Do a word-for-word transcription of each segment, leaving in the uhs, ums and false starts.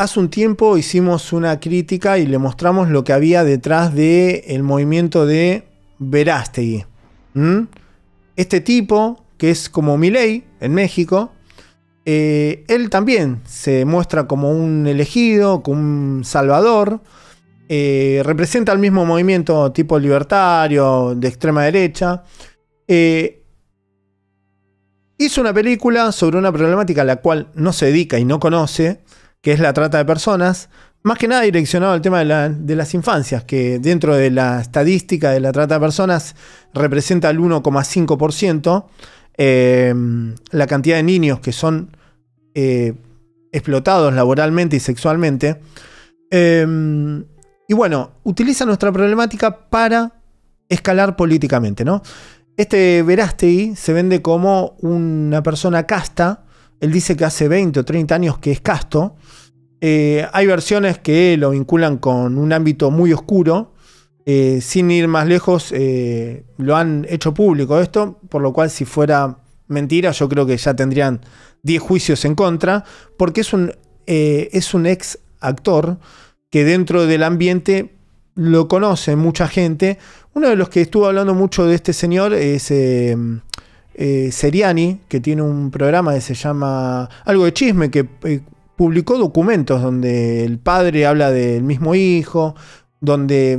hace un tiempo hicimos una crítica y le mostramos lo que había detrás del movimiento de Verástegui. ¿Mm? Este tipo, que es como Milei en México, eh, él también se muestra como un elegido, como un salvador. Eh, representa el mismo movimiento tipo libertario, de extrema derecha. Eh, hizo una película sobre una problemática a la cual no se dedica y no conoce, que es la trata de personas, más que nada direccionado al tema de, la, de las infancias, que dentro de la estadística de la trata de personas representa el uno coma cinco por ciento, eh, la cantidad de niños que son eh, explotados laboralmente y sexualmente. Eh, y bueno, utiliza nuestra problemática para escalar políticamente, ¿no? Este Verástegui se vende como una persona casta. Él dice que hace veinte o treinta años que es casto. Eh, hay versiones que lo vinculan con un ámbito muy oscuro. Eh, sin ir más lejos, eh, lo han hecho público esto, por lo cual si fuera mentira yo creo que ya tendrían diez juicios en contra, porque es un, eh, es un ex actor que dentro del ambiente lo conoce mucha gente. Uno de los que estuvo hablando mucho de este señor es eh, eh, Seriani, que tiene un programa que se llama Algo de Chisme, que eh, publicó documentos donde el padre habla del mismo hijo, donde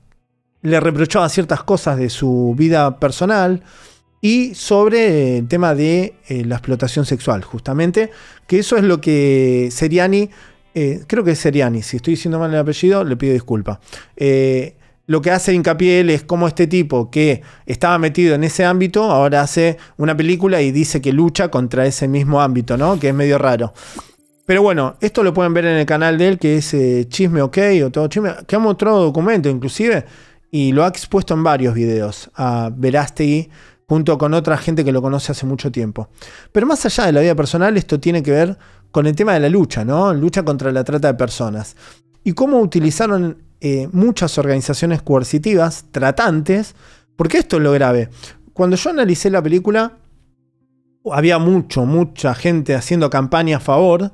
le reprochaba ciertas cosas de su vida personal y sobre el tema de eh, la explotación sexual, justamente, que eso es lo que Seriani, eh, creo que es Seriani, si estoy diciendo mal el apellido, le pido disculpas. Eh, Lo que hace hincapié él es cómo este tipo que estaba metido en ese ámbito ahora hace una película y dice que lucha contra ese mismo ámbito, ¿no? Que es medio raro. Pero bueno, esto lo pueden ver en el canal de él, que es eh, Chisme OK o Todo Chisme, que ha mostrado documento inclusive y lo ha expuesto en varios videos a Verástegui junto con otra gente que lo conoce hace mucho tiempo. Pero más allá de la vida personal, esto tiene que ver con el tema de la lucha, ¿no? Lucha contra la trata de personas. Y cómo utilizaron eh, muchas organizaciones coercitivas, tratantes, porque esto es lo grave. Cuando yo analicé la película, había mucho, mucha gente haciendo campaña a favor,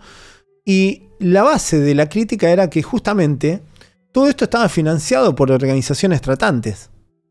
y la base de la crítica era que justamente todo esto estaba financiado por organizaciones tratantes.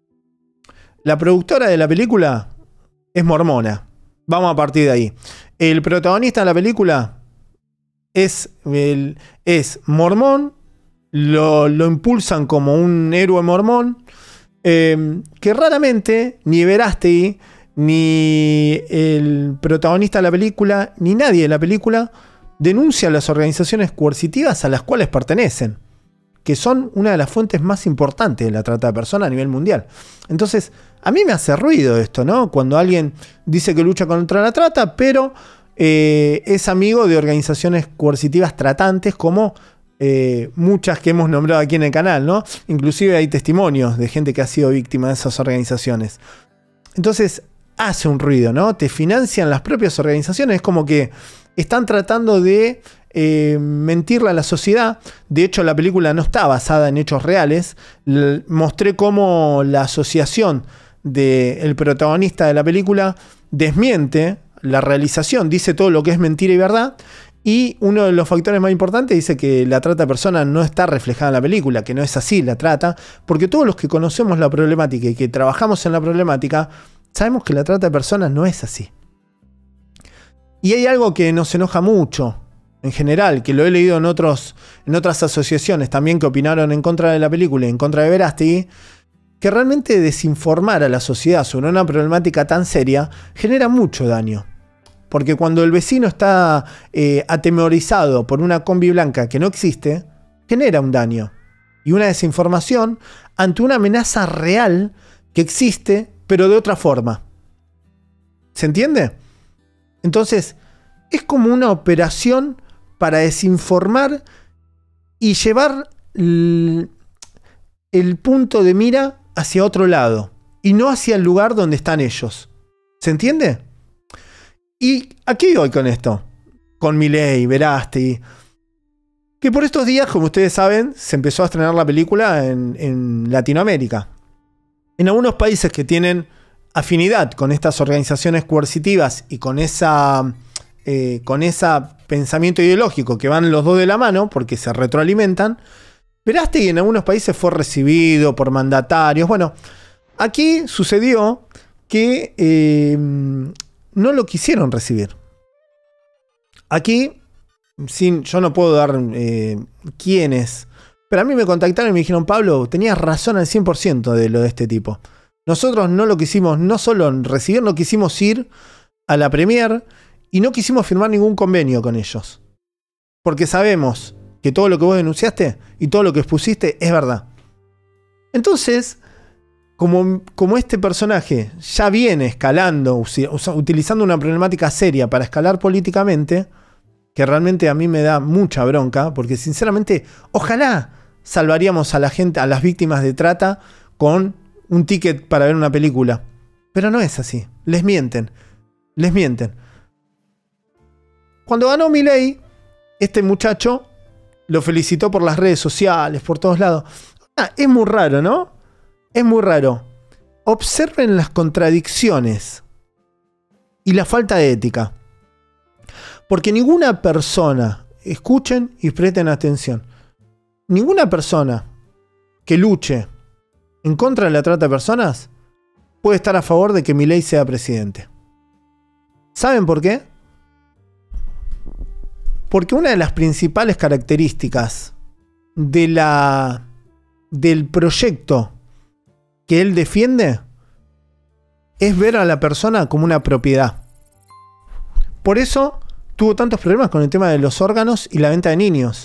La productora de la película es mormona. Vamos a partir de ahí. El protagonista de la película es, el, es mormón. Lo, lo impulsan como un héroe mormón. Eh, que raramente ni Verástegui, ni el protagonista de la película, ni nadie de la película denuncia a las organizaciones coercitivas a las cuales pertenecen, que son una de las fuentes más importantes de la trata de personas a nivel mundial. Entonces, a mí me hace ruido esto, ¿no? Cuando alguien dice que lucha contra la trata, pero eh, es amigo de organizaciones coercitivas tratantes como eh, muchas que hemos nombrado aquí en el canal, ¿no? Inclusive hay testimonios de gente que ha sido víctima de esas organizaciones. Entonces, hace un ruido, ¿no? Te financian las propias organizaciones, es como que están tratando de Eh, mentirle a la sociedad. De hecho, la película no está basada en hechos reales. L- mostré cómo la asociación del protagonista de la película desmiente la realización, dice todo lo que es mentira y verdad. Y uno de los factores más importantes dice que la trata de personas no está reflejada en la película, que no es así la trata, porque todos los que conocemos la problemática y que trabajamos en la problemática sabemos que la trata de personas no es así. Y hay algo que nos enoja mucho en general, que lo he leído en, otros, en otras asociaciones también que opinaron en contra de la película y en contra de Verástegui, que realmente desinformar a la sociedad sobre una problemática tan seria genera mucho daño. Porque cuando el vecino está eh, atemorizado por una combi blanca que no existe, genera un daño y una desinformación ante una amenaza real que existe, pero de otra forma. ¿Se entiende? Entonces, es como una operación para desinformar y llevar el, el punto de mira hacia otro lado y no hacia el lugar donde están ellos. ¿Se entiende? ¿Y a qué voy con esto? Con Milei, Verástegui. Que por estos días, como ustedes saben, se empezó a estrenar la película en, en Latinoamérica. En algunos países que tienen afinidad con estas organizaciones coercitivas y con esa eh, con ese pensamiento ideológico que van los dos de la mano, porque se retroalimentan, Verástegui en algunos países fue recibido por mandatarios. Bueno, aquí sucedió que eh, no lo quisieron recibir. Aquí, sin, yo no puedo dar eh, quiénes, pero a mí me contactaron y me dijeron: Pablo, tenías razón al cien por ciento de lo de este tipo. Nosotros no lo quisimos, no solo recibir, no quisimos ir a la premier y no quisimos firmar ningún convenio con ellos. Porque sabemos que todo lo que vos denunciaste y todo lo que expusiste es verdad. Entonces, como, como este personaje ya viene escalando, utilizando una problemática seria para escalar políticamente, que realmente a mí me da mucha bronca, porque sinceramente, ojalá salvaríamos a la gente, a las víctimas de trata con un ticket para ver una película. Pero no es así. Les mienten. Les mienten. Cuando ganó Milei, este muchacho lo felicitó por las redes sociales, por todos lados. Ah, es muy raro, ¿no? Es muy raro. Observen las contradicciones y la falta de ética. Porque ninguna persona, escuchen y presten atención, ninguna persona que luche en contra de la trata de personas puede estar a favor de que Milei sea presidente. ¿Saben por qué? Porque una de las principales características de la, del proyecto que él defiende es ver a la persona como una propiedad. Por eso tuvo tantos problemas con el tema de los órganos y la venta de niños.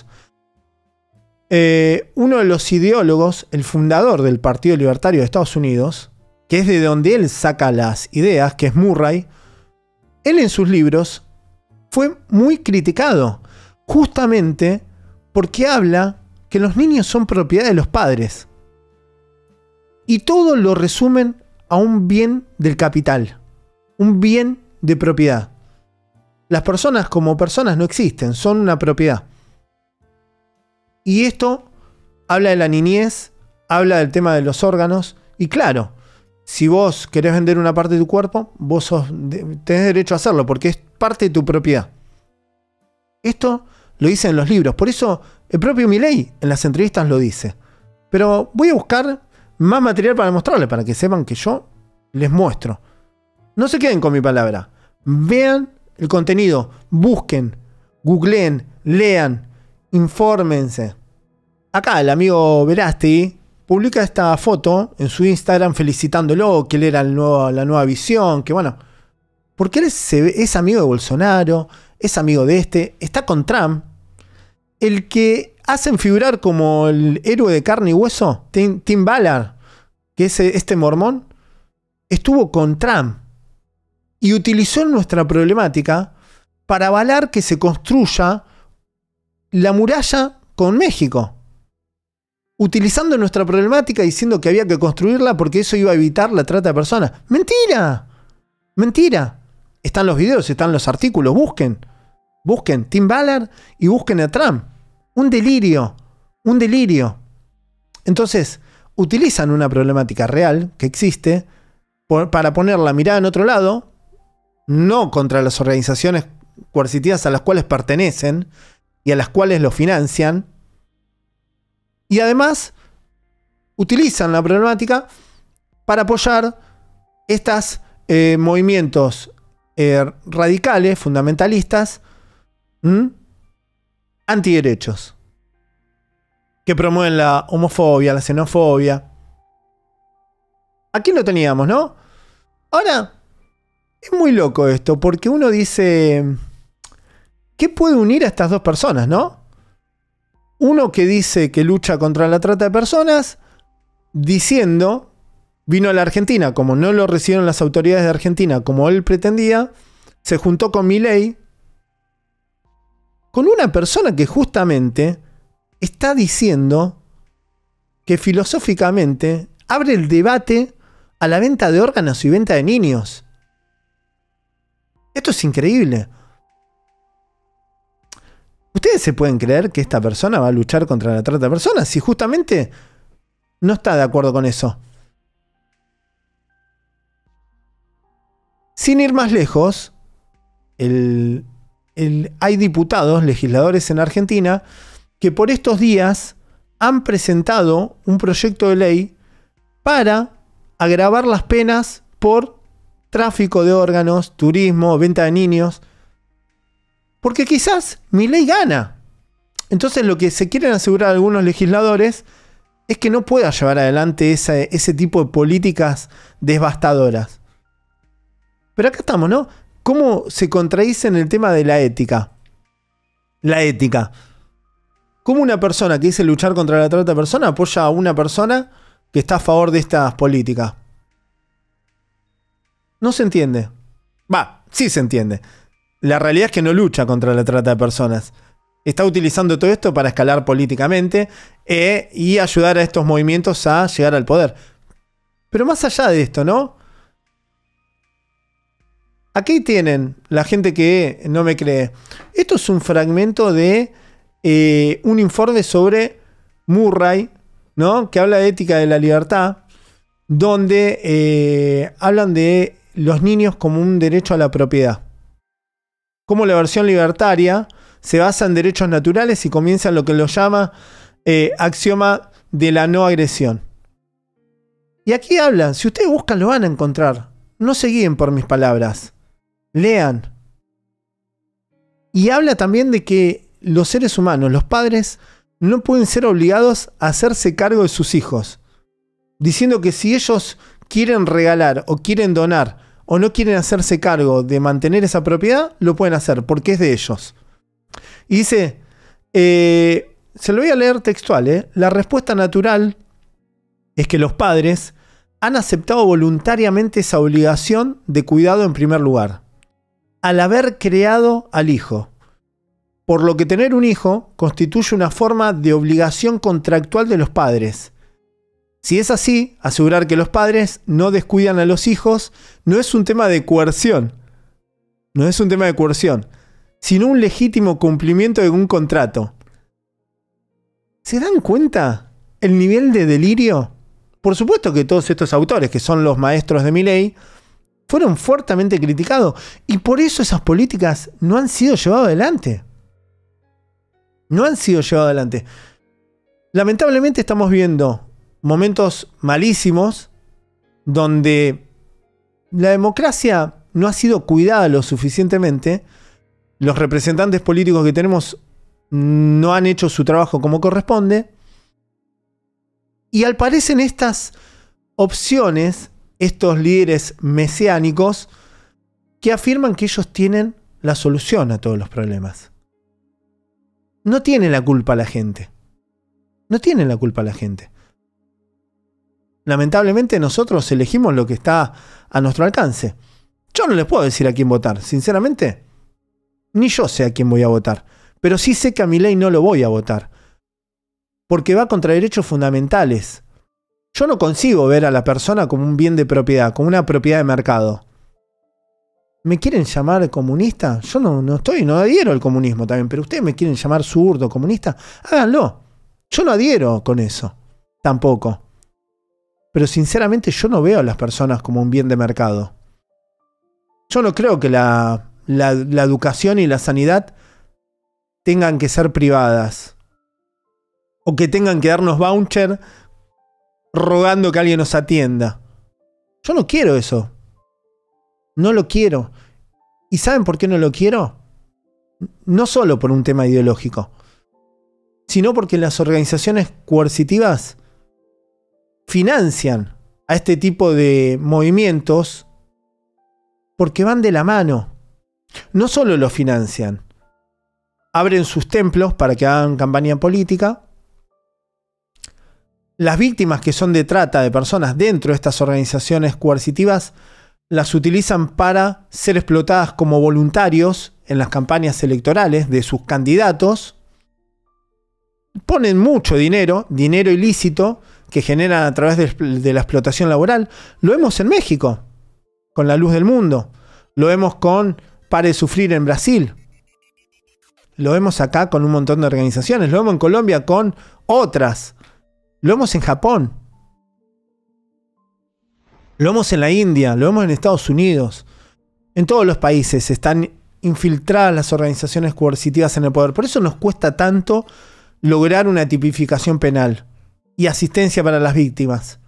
Eh, uno de los ideólogos, el fundador del Partido Libertario de Estados Unidos, que es de donde él saca las ideas, que es Murray, él en sus libros fue muy criticado, justamente porque habla que los niños son propiedad de los padres. Y todo lo resumen a un bien del capital, un bien de propiedad. Las personas como personas no existen, son una propiedad. Y esto habla de la niñez, habla del tema de los órganos, y claro, si vos querés vender una parte de tu cuerpo, vos sos, tenés derecho a hacerlo, porque es parte de tu propiedad. Esto lo dice en los libros, por eso el propio Milei en las entrevistas lo dice. Pero voy a buscar más material para mostrarles, para que sepan que yo les muestro. No se queden con mi palabra. Vean el contenido, busquen, googleen, lean, infórmense. Acá el amigo Verástegui publica esta foto en su Instagram felicitándolo, que él era el nuevo, la nueva visión, que bueno, porque él se, es amigo de Bolsonaro, es amigo de este, está con Trump. El que hacen figurar como el héroe de carne y hueso, Tim, Tim Ballard, que es este mormón, estuvo con Trump y utilizó nuestra problemática para avalar que se construya la muralla con México. Utilizando nuestra problemática, diciendo que había que construirla porque eso iba a evitar la trata de personas. ¡Mentira! ¡Mentira! Están los videos, están los artículos, busquen. Busquen Tim Ballard y busquen a Trump. Un delirio, un delirio. Entonces, utilizan una problemática real que existe por, para poner la mirada en otro lado, no contra las organizaciones coercitivas a las cuales pertenecen y a las cuales lo financian. Y además, utilizan la problemática para apoyar estos eh, movimientos eh, radicales, fundamentalistas, ¿Mm? antiderechos, que promueven la homofobia, la xenofobia. Aquí lo teníamos, ¿no? Ahora, es muy loco esto, porque uno dice, ¿qué puede unir a estas dos personas, no? Uno que dice que lucha contra la trata de personas, diciendo, vino a la Argentina, como no lo recibieron las autoridades de Argentina como él pretendía, se juntó con Milei, con una persona que justamente está diciendo que filosóficamente abre el debate a la venta de órganos y venta de niños. Esto es increíble. ¿Ustedes se pueden creer que esta persona va a luchar contra la trata de personas si justamente no está de acuerdo con eso? Sin ir más lejos, el el, hay diputados, legisladores en Argentina, que por estos días han presentado un proyecto de ley para agravar las penas por tráfico de órganos, turismo, venta de niños. Porque quizás Milei gana. Entonces lo que se quieren asegurar algunos legisladores es que no pueda llevar adelante esa, ese tipo de políticas devastadoras. Pero acá estamos, ¿no? ¿Cómo se contradice en el tema de la ética? La ética. ¿Cómo una persona que dice luchar contra la trata de personas apoya a una persona que está a favor de estas políticas? No se entiende. Va, sí se entiende. La realidad es que no lucha contra la trata de personas. Está utilizando todo esto para escalar políticamente eh, y ayudar a estos movimientos a llegar al poder. Pero más allá de esto, ¿no? Aquí tienen la gente que no me cree. Esto es un fragmento de eh, un informe sobre Murray, ¿no? Que habla de ética de la libertad, donde eh, hablan de los niños como un derecho a la propiedad. Como la versión libertaria se basa en derechos naturales y comienza en lo que lo llama eh, axioma de la no agresión. Y aquí hablan, si ustedes buscan lo van a encontrar. No se guíen por mis palabras. Lean. Y habla también de que los seres humanos, los padres, no pueden ser obligados a hacerse cargo de sus hijos. Diciendo que si ellos quieren regalar o quieren donar o no quieren hacerse cargo de mantener esa propiedad, lo pueden hacer porque es de ellos. Y dice, eh, se lo voy a leer textual, ¿eh? La respuesta natural es que los padres han aceptado voluntariamente esa obligación de cuidado en primer lugar, al haber creado al hijo. Por lo que tener un hijo constituye una forma de obligación contractual de los padres. Si es así, asegurar que los padres no descuidan a los hijos no es un tema de coerción. No es un tema de coerción, sino un legítimo cumplimiento de un contrato. ¿Se dan cuenta el nivel de delirio? Por supuesto que todos estos autores, que son los maestros de Milei, fueron fuertemente criticados. Y por eso esas políticas no han sido llevadas adelante. No han sido llevadas adelante. Lamentablemente estamos viendo momentos malísimos donde la democracia no ha sido cuidada lo suficientemente. Los representantes políticos que tenemos no han hecho su trabajo como corresponde. Y aparecen estas opciones, estos líderes mesiánicos, que afirman que ellos tienen la solución a todos los problemas. No tiene la culpa la gente. No tiene la culpa la gente. Lamentablemente nosotros elegimos lo que está a nuestro alcance. Yo no les puedo decir a quién votar, sinceramente. Ni yo sé a quién voy a votar. Pero sí sé que a Milei no lo voy a votar. Porque va contra derechos fundamentales. Yo no consigo ver a la persona como un bien de propiedad, como una propiedad de mercado. ¿Me quieren llamar comunista? Yo no, no estoy, no adhiero al comunismo también, pero ustedes me quieren llamar zurdo, comunista, háganlo. Yo no adhiero con eso, tampoco. Pero sinceramente yo no veo a las personas como un bien de mercado. Yo no creo que la, la, la educación y la sanidad tengan que ser privadas. O que tengan que darnos voucher rogando que alguien nos atienda. Yo no quiero eso. No lo quiero. ¿Y saben por qué no lo quiero? No solo por un tema ideológico, sino porque las organizaciones coercitivas financian a este tipo de movimientos porque van de la mano. No solo lo financian, abren sus templos para que hagan campaña política. Las víctimas que son de trata de personas dentro de estas organizaciones coercitivas las utilizan para ser explotadas como voluntarios en las campañas electorales de sus candidatos. Ponen mucho dinero, dinero ilícito, que generan a través de, de la explotación laboral. Lo vemos en México, con La Luz del Mundo. Lo vemos con Pare de Sufrir en Brasil. Lo vemos acá con un montón de organizaciones. Lo vemos en Colombia con otras. Lo vemos en Japón. Lo vemos en la India. Lo vemos en Estados Unidos. En todos los países están infiltradas las organizaciones coercitivas en el poder. Por eso nos cuesta tanto lograr una tipificación penal y asistencia para las víctimas.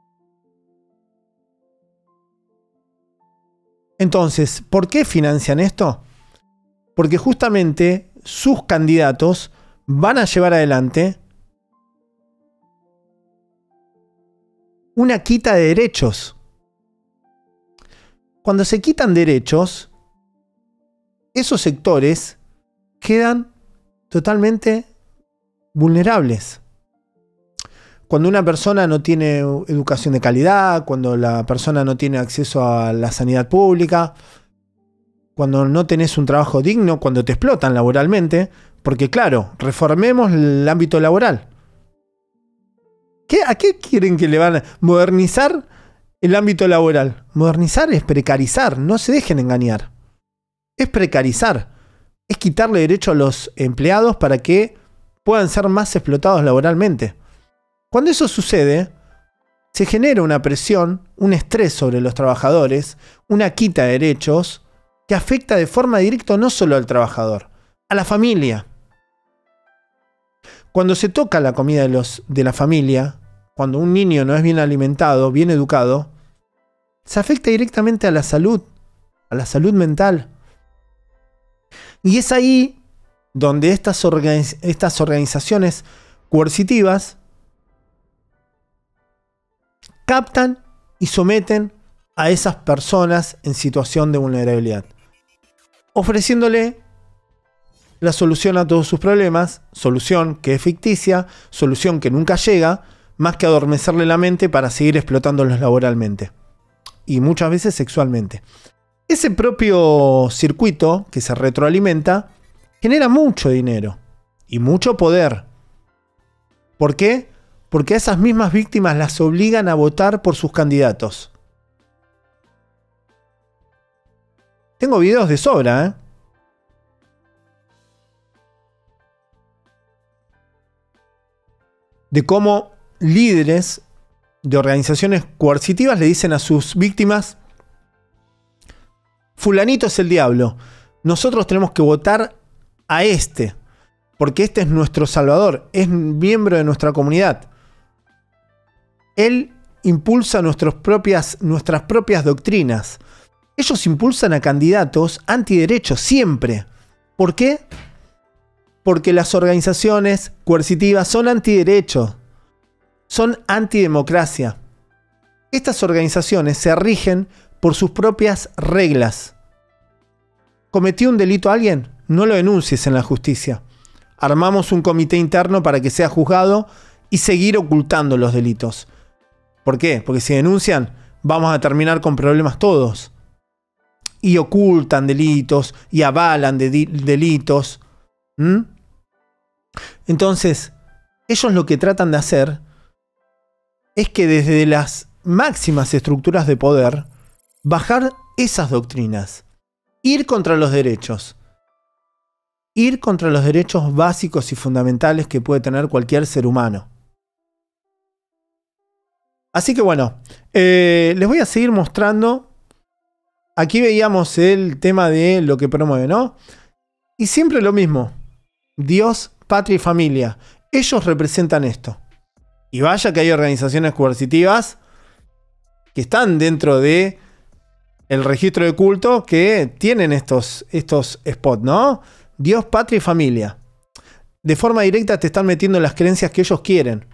Entonces, ¿por qué financian esto? Porque justamente sus candidatos van a llevar adelante una quita de derechos. Cuando se quitan derechos, esos sectores quedan totalmente vulnerables. Cuando una persona no tiene educación de calidad, cuando la persona no tiene acceso a la sanidad pública, cuando no tenés un trabajo digno, cuando te explotan laboralmente, porque claro, reformemos el ámbito laboral. ¿Qué, ¿A qué quieren que le van a modernizar el ámbito laboral? Modernizar es precarizar, no se dejen engañar. Es precarizar, es quitarle derecho a los empleados para que puedan ser más explotados laboralmente. Cuando eso sucede, se genera una presión, un estrés sobre los trabajadores, una quita de derechos que afecta de forma directa no solo al trabajador, a la familia. Cuando se toca la comida de, los, de la familia, cuando un niño no es bien alimentado, bien educado, se afecta directamente a la salud, a la salud mental. Y es ahí donde estas, organiz estas organizaciones coercitivas captan y someten a esas personas en situación de vulnerabilidad, ofreciéndole la solución a todos sus problemas, solución que es ficticia, solución que nunca llega, más que adormecerle la mente para seguir explotándolos laboralmente y muchas veces sexualmente. Ese propio circuito que se retroalimenta genera mucho dinero y mucho poder. ¿Por qué? Porque a esas mismas víctimas las obligan a votar por sus candidatos. Tengo videos de sobra, ¿eh? De cómo líderes de organizaciones coercitivas le dicen a sus víctimas: fulanito es el diablo, nosotros tenemos que votar a este, porque este es nuestro salvador, es miembro de nuestra comunidad. Él impulsa nuestras propias, nuestras propias doctrinas. Ellos impulsan a candidatos antiderechos siempre. ¿Por qué? Porque las organizaciones coercitivas son antiderechos, son antidemocracia. Estas organizaciones se rigen por sus propias reglas. ¿Cometió un delito a alguien? No lo denuncies en la justicia. Armamos un comité interno para que sea juzgado y seguir ocultando los delitos. ¿Por qué? Porque si denuncian, vamos a terminar con problemas todos. Y ocultan delitos y avalan de delitos. ¿Mm? Entonces, ellos lo que tratan de hacer es que desde las máximas estructuras de poder, bajar esas doctrinas. Ir contra los derechos. Ir contra los derechos básicos y fundamentales que puede tener cualquier ser humano. Así que bueno, eh, les voy a seguir mostrando. Aquí veíamos el tema de lo que promueve, ¿no? Y siempre lo mismo. Dios, patria y familia. Ellos representan esto. Y vaya que hay organizaciones coercitivas que están dentro de el registro de culto que tienen estos, estos spots, ¿no? Dios, patria y familia. De forma directa te están metiendo las creencias que ellos quieren.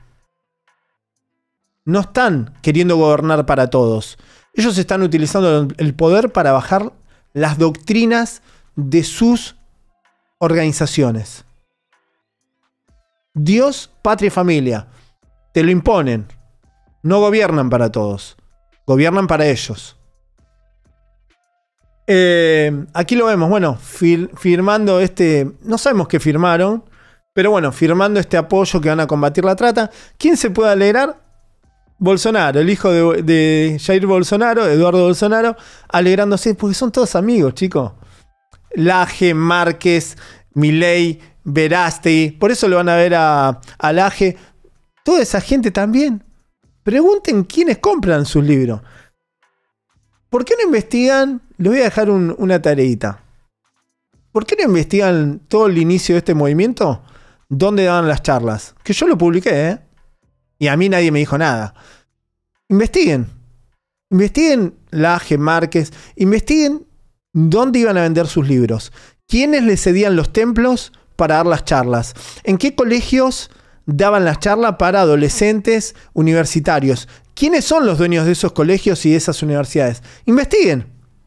No están queriendo gobernar para todos. Ellos están utilizando el poder para bajar las doctrinas de sus organizaciones. Dios, patria y familia. Te lo imponen. No gobiernan para todos. Gobiernan para ellos. Eh, aquí lo vemos, bueno, fir firmando este... No sabemos qué firmaron, pero bueno, firmando este apoyo que van a combatir la trata. ¿Quién se puede alegrar? Bolsonaro, el hijo de, de Jair Bolsonaro, Eduardo Bolsonaro, alegrándose, porque son todos amigos, chicos. Laje, Márquez, Milei, Verástegui, por eso lo van a ver a, a Laje. Toda esa gente también. Pregunten quiénes compran sus libros. ¿Por qué no investigan? Les voy a dejar un, una tareita. ¿por qué no investigan todo el inicio de este movimiento? ¿Dónde daban las charlas? Que yo lo publiqué, ¿eh? Y a mí nadie me dijo nada. Investiguen. Investiguen la A G Márquez. Investiguen dónde iban a vender sus libros. ¿Quiénes les cedían los templos para dar las charlas? ¿En qué colegios daban las charlas para adolescentes universitarios? ¿Quiénes son los dueños de esos colegios y de esas universidades? Investiguen.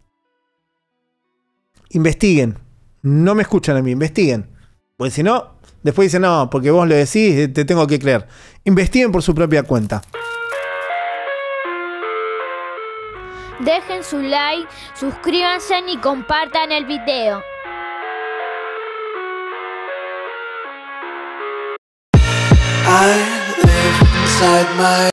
Investiguen. No me escuchan a mí, investiguen. Porque si no, después dicen, no, porque vos lo decís, te tengo que creer. Investiguen por su propia cuenta. Dejen su like, suscríbanse y compartan el video. I live inside my